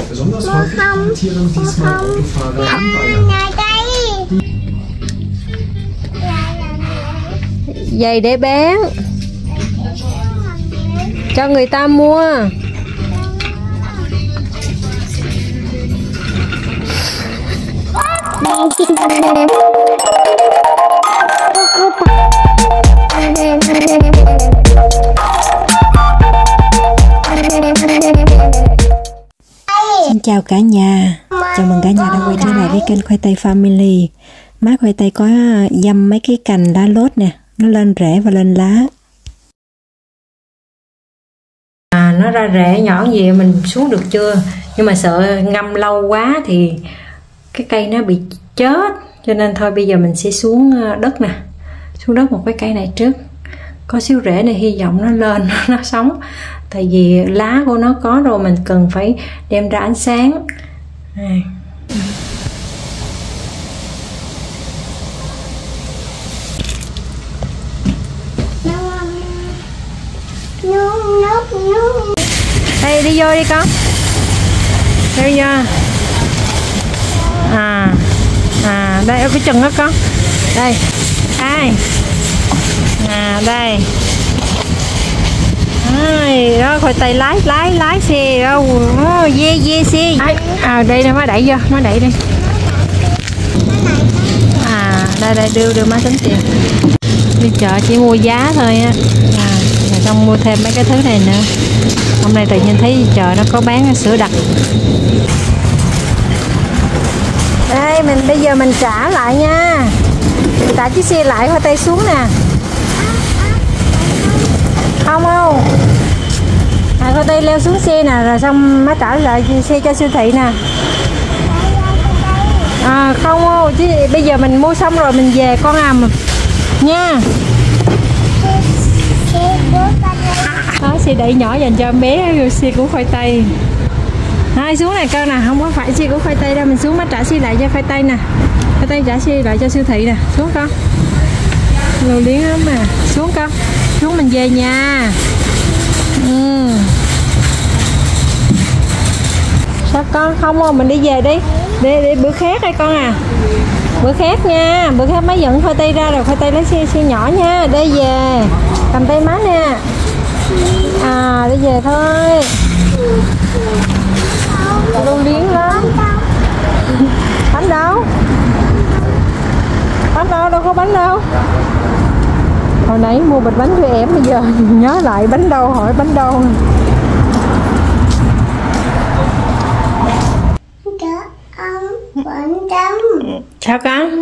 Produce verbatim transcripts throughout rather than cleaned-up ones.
Besonders häufig profitieren diesmal Autofahrer in Bayern. Giày để bán cho người ta mua. Xin chào cả nhà, chào mừng cả nhà đã quay trở lại với kênh Khoai Tây Family. Má khoai tây có dăm mấy cái cành lá lốt nè, nó lên rễ và lên lá. À, nó ra rễ nhỏ gì mình xuống được chưa, nhưng mà sợ ngâm lâu quá thì cái cây nó bị chết, cho nên thôi bây giờ mình sẽ xuống đất nè, xuống đất một cái cây này trước. Có xíu rễ này hy vọng nó lên nó sống, tại vì lá của nó có rồi, mình cần phải đem ra ánh sáng. Này. Đây đi vô đi con, đi vô. À à đây ở cái chân đó con, đây ai à đây ai đó, khoai tây lái lái lái xe đâu, dê dê xe à, đây nè, má đẩy vô, má đẩy đi. À đây đây đưa đưa má tính tiền. Đi chợ chỉ mua giá thôi á, à, rồi xong mua thêm mấy cái thứ này nữa. Hôm nay tự nhiên thấy chợ nó có bán sữa đặc. Đây mình bây giờ mình trả lại nha, mình trả chiếc xe lại, khoai tây xuống nè. Không không à, khoai tây leo xuống xe nè, rồi xong má trả lại xe cho siêu thị nè. À không không chứ bây giờ mình mua xong rồi mình về con à nha. Đó, xe đẩy nhỏ dành cho em bé, xe của khoai tây. Hai xuống này con nè, không có phải xe của khoai tây đâu, mình xuống má trả xe lại cho khoai tây nè. Khoai tây trả xe lại cho siêu thị nè, xuống con. Lưu liếng lắm mà, xuống con, xuống mình về nhà. Ừ. Sao con không không mình đi về đi, để, để bữa khác đây con à, bữa khác nha, bữa khác má dẫn khoai tây ra rồi khoai tây lấy xe xe nhỏ nha, đi về cầm tay má nè. À đi về thôi, lưu liếng lắm. Bánh đâu, bánh đâu, đâu có bánh đâu. Hồi nãy mua bịch bánh cho em, bây giờ nhớ lại bánh đâu, hỏi bánh đâu. Sao con?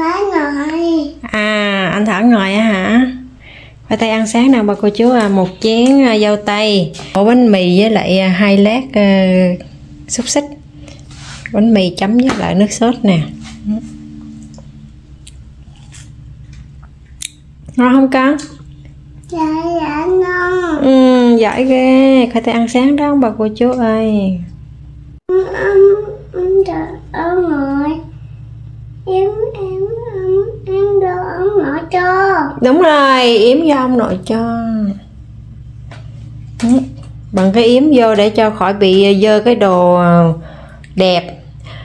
À anh Thảo ngồi á hả? Khoai tây ăn sáng nào bà cô chú à, một chén uh, dâu tây, ổ bánh mì với lại uh, hai lát uh, xúc xích, bánh mì chấm với lại nước sốt nè. Ngon không con? Dạ dạ ngon. Ừ giỏi ghê, khoai tây ăn sáng đó bà cô chú ơi. Em em đợi ông nội, em em em em đợi ông nội cho. Đúng rồi, yếm do ông nội cho. Ừ. Bằng cái yếm vô để cho khỏi bị dơ cái đồ đẹp.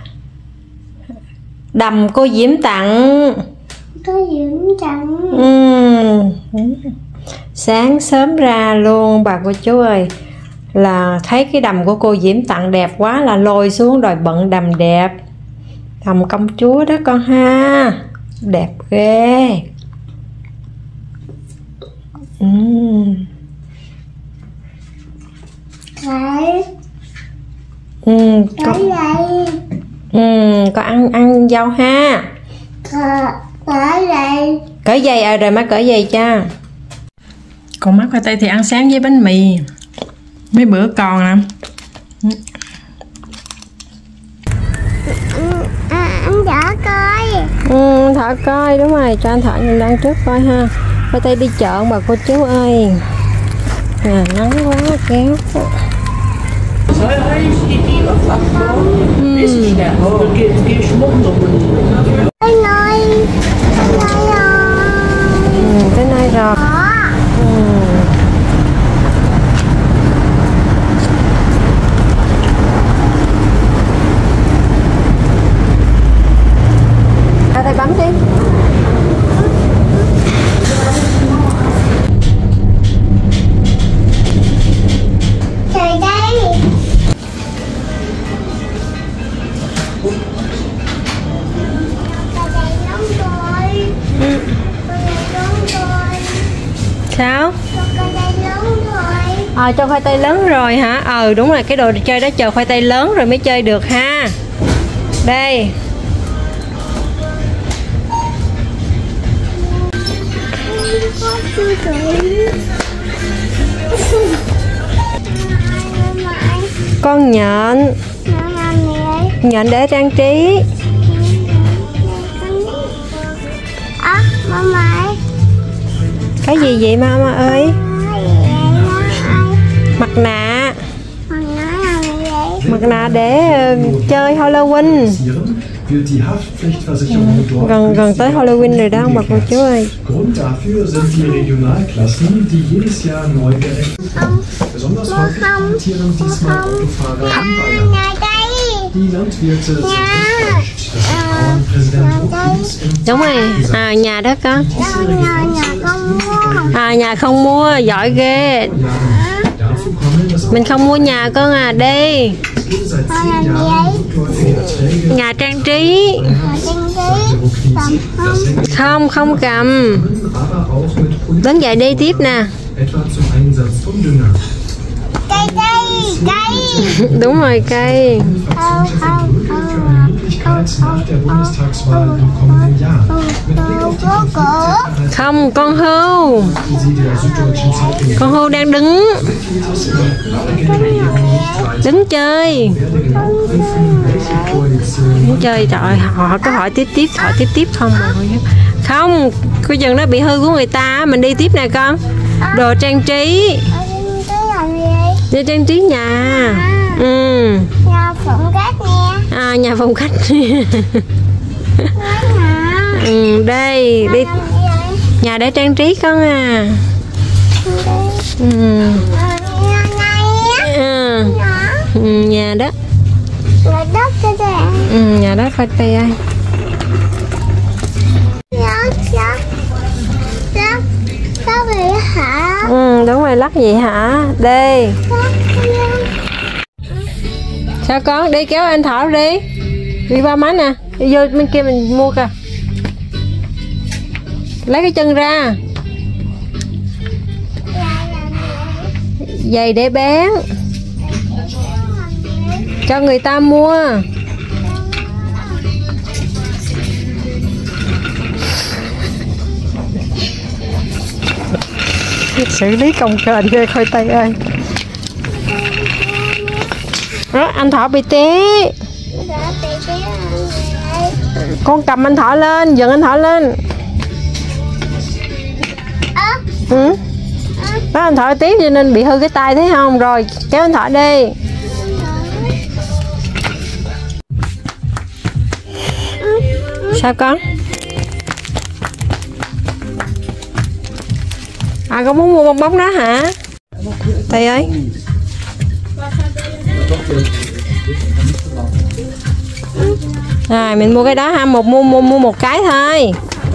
Đầm cô Diễm tặng. Cô Diễm tặng. Ừ. Sáng sớm ra luôn bà cô chú ơi, là thấy cái đầm của cô Diễm tặng đẹp quá là lôi xuống đòi bận đầm đẹp. Đầm công chúa đó con ha, đẹp ghê. Ừ. Đấy. Ừ, Cái này. Ừ, con ăn ăn dâu ha. Cởi giày. Cởi giày à, rồi má cởi giày cho. Còn má khoai tây thì ăn sáng với bánh mì. Mấy bữa còn nè. À, anh Thảo coi. Ừ, Thảo coi, đúng rồi, cho anh Thảo nhìn đang trước coi ha. Khoai tây đi chợ bà cô chú ơi. À, nắng quá kéo. Ừ. Tới nơi. Tới nơi rồi. Ừ, tới nơi rồi. Ừ. À, cho khoai tây lớn rồi hả? Ừ đúng rồi, cái đồ chơi đó chờ khoai tây lớn rồi mới chơi được ha. Đây. Con nhện. Nhện để trang trí. À, mama. Cái gì vậy mama ơi? Mặt nạ. Mặt nạ để uh, chơi Halloween. Gần gần tới Halloween rồi đó ông bà cô chú ơi. Grund dafür sind die Regionalklassen, die jedes Jahr neu gerechnet werden. Besonders häufig profitieren diesmal Autofahrer in Bayern. Die Landwirte sind enttäuscht, dass der Bauernpräsident Ruckins im Đúng rồi, à nhà đó con. À nhà không mua, giỏi ghê. Mình không mua nhà con à, đi. Nhà trang trí. Không, không cầm. Đứng dậy đi tiếp nè. Cây, cây, cây. Đúng rồi, cây. Không, con hươu. Con hươu đang đứng. Đứng chơi. Đứng chơi, trời, họ có hỏi tiếp tiếp, hỏi tiếp tiếp không rồi. Không, cái chừng đó bị hư của người ta, mình đi tiếp nè con. Đồ trang trí. Đi trang trí nhà. Ừ. Nhà phòng khách nè. À, nhà phòng khách. Ừ, đây, đi. Nhà để trang trí con à. Ừ. À. Ừ, nhà đó. Nhà đất cho đây. Ừ, nhà đất khoai tây ơi. Lắc, lắc. Lắc. Lắc vậy hả? Ừ, đúng rồi, lắc vậy hả? Đi. Sao con? Đi kéo anh Thảo đi. Đi qua máy nè. Đi vô bên kia mình mua kìa. Lấy cái chân ra. Giày để bán. Cho người ta mua. Xử lý công kềnh ghê khoai tây ơi. Đó, anh Thọ bị té. Con cầm anh Thọ lên, dừng anh Thọ lên. Ừ. Đó, anh Thọ tiếc cho nên bị hư cái tay thấy không? Rồi kéo anh Thọ đi. Sao con? À con muốn mua bong bóng đó hả? Thầy ơi. Rồi mình mua cái đó ha, một mua mua mua một cái thôi.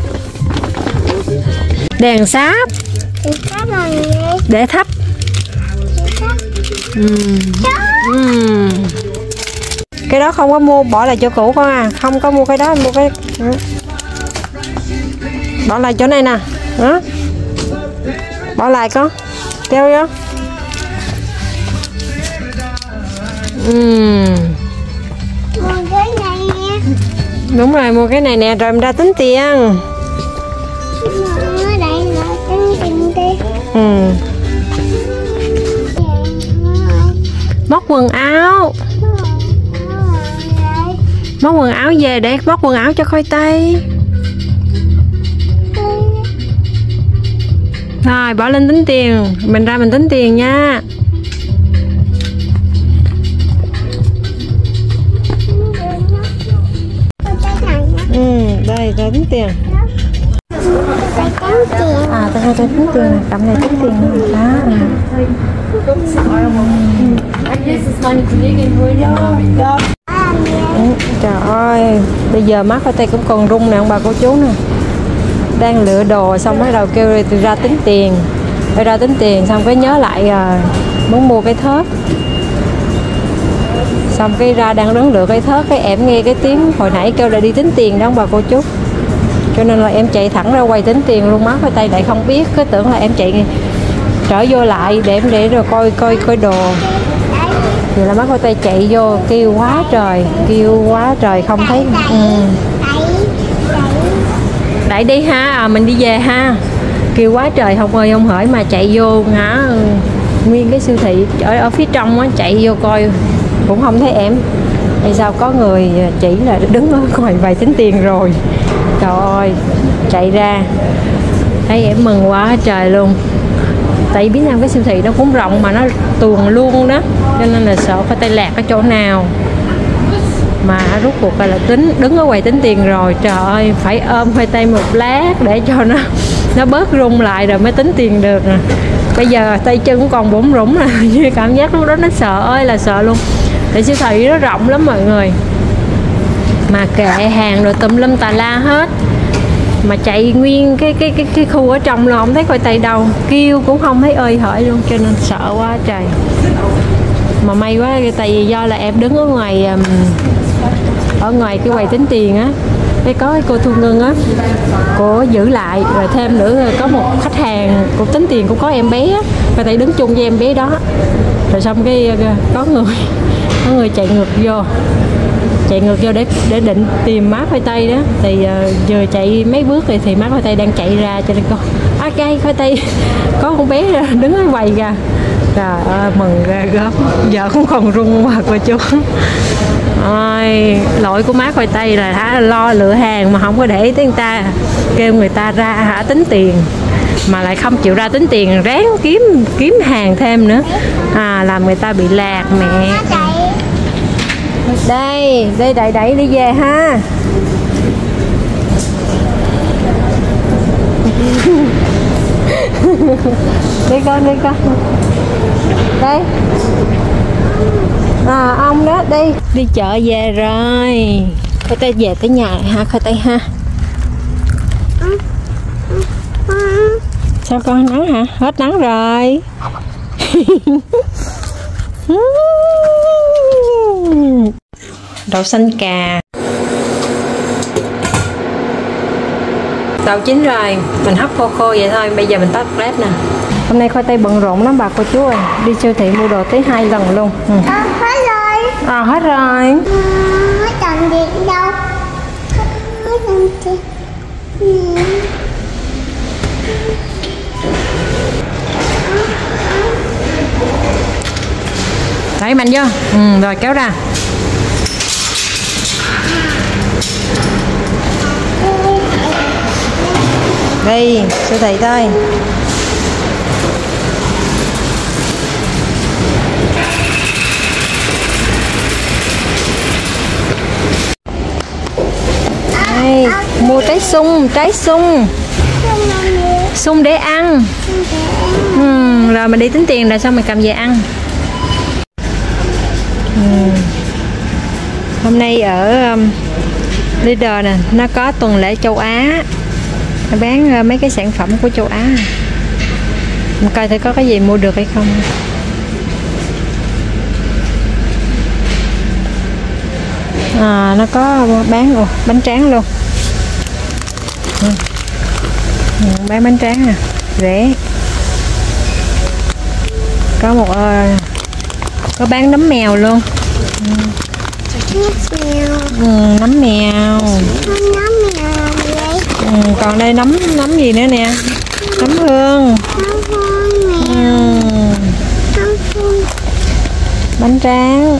Đèn sáp. Để thắp. Uhm. Uhm. Cái đó không có mua, bỏ lại chỗ cũ con à. Không có mua cái đó, mua cái bỏ lại chỗ này nè. Đó. Bỏ lại con. Treo vô. Uhm. Mua cái này nè. Đúng rồi, mua cái này nè, rồi mình ra tính tiền. Ở đây là tính tiền đi. Ừ. Móc quần áo. Móc quần áo về để móc quần áo cho khoai tây. Rồi bỏ lên tính tiền. Mình ra mình tính tiền nha. Ừ, đây ra tính tiền. À, tôi ra tôi tính tiền. Cầm này tính tiền đó. Ừ, trời ơi, bây giờ mắt khoai tây cũng còn rung nè ông bà cô chú nè. Đang lựa đồ xong bắt đầu kêu tôi ra tính tiền. Tôi ra tính tiền xong cái nhớ lại à, muốn mua cái thớt. Xong cái ra đang đứng lựa cái thớt, cái em nghe cái tiếng hồi nãy kêu là đi tính tiền đó ông bà cô chú. Cho nên là em chạy thẳng ra quầy tính tiền luôn, má khoai tây lại không biết, cứ tưởng là em chạy trở vô lại để để rồi coi coi coi đồ. Vậy là má khoai tây chạy vô kêu quá trời, kêu quá trời không thấy. Ừ. Đẩy đi ha, à, mình đi về ha. Kêu quá trời không ơi không hỡi mà chạy vô hả, nguyên cái siêu thị ở ở phía trong á, chạy vô coi cũng không thấy em. Hay sao có người chỉ là đứng ở ngoài vài tính tiền rồi. Trời ơi, chạy ra thấy em mừng quá trời luôn. Tại vì biết nào cái siêu thị nó cũng rộng mà nó tuồn luôn đó, cho nên là sợ khoai tây lạc ở chỗ nào. Mà rút cuộc là tính đứng ở quầy tính tiền rồi, trời ơi phải ôm khoai tây một lát để cho nó nó bớt rung lại rồi mới tính tiền được nè. Bây giờ tay chân cũng còn bủn rủn là như cảm giác lúc đó nó sợ ơi là sợ luôn. Tại siêu thị nó rộng lắm mọi người, mà kệ hàng rồi tùm lum tà la hết, mà chạy nguyên cái cái cái cái khu ở trong là không thấy khoai tây đâu, kêu cũng không thấy ơi hỡi luôn, cho nên sợ quá trời. Mà may quá tại vì do là em đứng ở ngoài ở ngoài cái quầy tính tiền á, cái có cái cô thu ngân á, cô giữ lại rồi thêm nữa có một khách hàng cô tính tiền cũng có em bé á, và tại đứng chung với em bé đó, rồi xong cái có người có người chạy ngược vô chạy ngược vô để để định tìm má khoai tây đó, thì uh, vừa chạy mấy bước thì thì má khoai tây đang chạy ra, cho nên con á cây khoai tây có con bé đứng ở quầy kìa. Trời ơi mừng ra gớm, giờ cũng còn run qua cô chú. Ôi, lỗi của má khoai tây là hả, lo lựa hàng mà không có để ý tới người ta, kêu người ta ra hả tính tiền mà lại không chịu ra tính tiền, ráng kiếm kiếm hàng thêm nữa, à làm người ta bị lạc mẹ. Đây, đây đẩy đẩy đi về ha. Đi con, đi con. Đây. À, ông đó, đi. Đi chợ về rồi. Khoai tây về tới nhà ha, khoai tây ha. Sao con nắng hả? Hết nắng rồi. Đậu xanh cà. Đậu chín rồi, mình hấp khô khô vậy thôi. Bây giờ mình tắt bếp nè. Hôm nay khoai tây bận rộn lắm bà cô chú ơi. Đi siêu thị mua đồ tới hai lần luôn. Ừ. À, hết rồi. À hết rồi. Hết còn gì đâu. Hết còn gì. Ừ. Đẩy mạnh vô. Ừ, rồi kéo ra. Đi, siêu thị thôi. Đây, mua trái sung, trái sung. Sung để ăn. Ừ, rồi mình đi tính tiền rồi xong mình cầm về ăn. Ừ. Hôm nay ở um, Leader nè, nó có tuần lễ châu Á, nó bán uh, mấy cái sản phẩm của châu Á. Mình coi thử có cái gì mua được hay không. À, nó có bán ồ, bánh tráng luôn. Ừ. Ừ, bán bánh tráng nè, rẻ. Có một uh, có bán nấm mèo luôn. Ừ. Nấm mèo. Ừ, nấm mèo. Nấm mèo vậy. Ừ, còn đây nấm nấm gì nữa nè, nấm hương. Nấm hương mèo. Ừ. Nấm hương. Bánh tráng.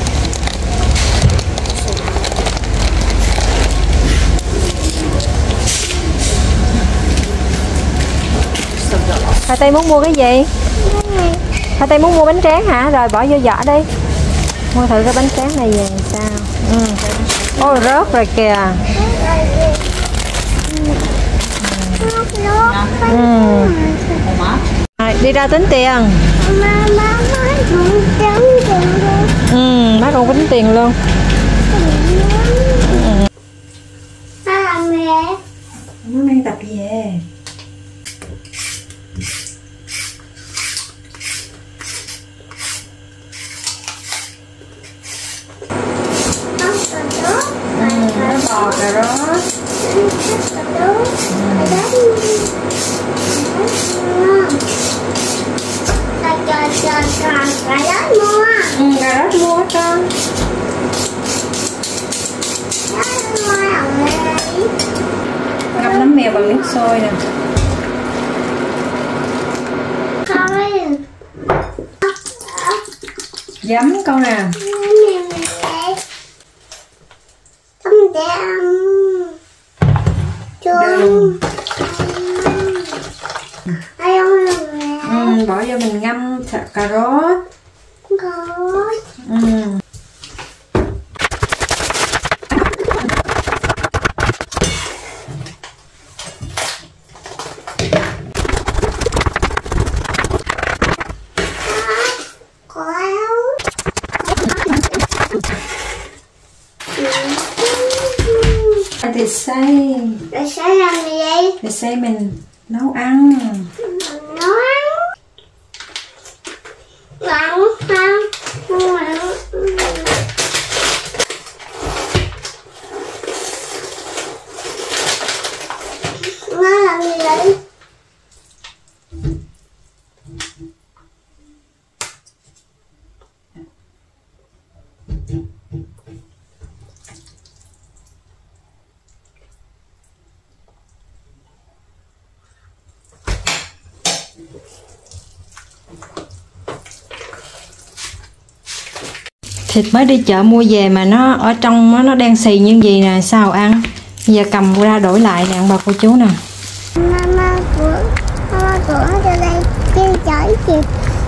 Khoai tây muốn mua cái gì? Khoai tây muốn mua bánh tráng hả? Rồi bỏ vô giỏ đi. Mua thử cái bánh tráng này về sao? Ừ. Ôi rớt rồi kìa. Ừ. Rồi, đi ra tính tiền. Ừ, bác còn tính tiền luôn. Nó làm gì vậy? Nó đang tập về. Ừ, nó bò cà rốt. Ừ, cà rốt mua con. Ngâm nấm mèo bằng nước sôi nè. Giấm con nè. Đường. Ừ, bỏ vô mình ngâm cà rốt. Ừ. Thịt xay. Thịt xay làm gì? Thịt xay mình nấu ăn. Nấu ăn. Nấu ăn. Nấu ăn. Nó làm gì vậy? Thịt mới đi chợ mua về mà nó ở trong nó, nó đen xì như gì nè, sao ăn? Giờ cầm ra đổi lại nè bà cô chú nè. Mama của mama của cho đây kia chổi kịp.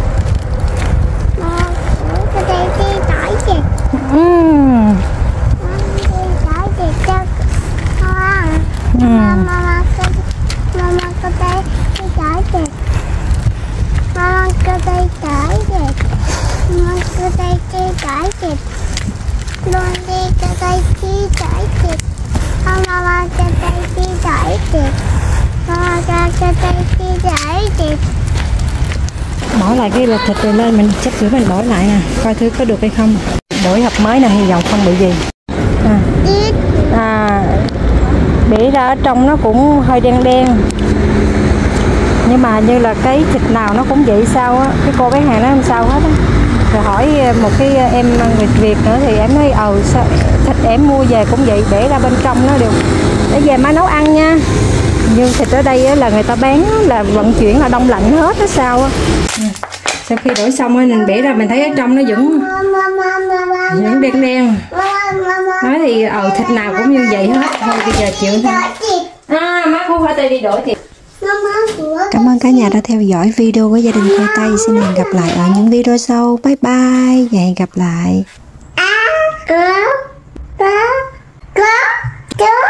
Mama của cho đây kia chổi kịp. Ừ. Kia chổi kịp cho con. Mama cho mama cho đây kia chổi kịp. Mama cho đây chổi kịp. Mama cho đây kia chổi kịp. Luôn đi cho đây kia chổi kịp. Mama cho đây kia chổi kịp. Mama cho đây kia chổi kịp. Bỏ lại cái lật thịt rồi lên mình chắc rửa mình bỏ lại nè, coi thử có được hay không. Đổi hộp mới nè, hy vọng không bị gì. À, à bể ra ở trong nó cũng hơi đen đen. Nhưng mà như là cái thịt nào nó cũng vậy sao á, cái cô bán hàng nó không sao hết á. Rồi hỏi một cái em người Việt nữa thì em nói ờ sao thịt em mua về cũng vậy, để ra bên trong nó đều để về má nấu ăn nha. Nhưng thịt ở đây là người ta bán là vận chuyển là đông lạnh hết á sao á. Sau khi đổi xong rồi mình bể ra mình thấy ở trong nó vẫn vẫn đen đen. Nói thì ờ thịt nào cũng như vậy hết. Thôi bây giờ chịu thôi. À má cũng phải tay đi đổi thịt. Cảm ơn cả nhà đã theo dõi video của gia đình khoai tây. Xin hẹn gặp lại ở những video sau. Bye bye và hẹn gặp lại. À, có, có, có, có.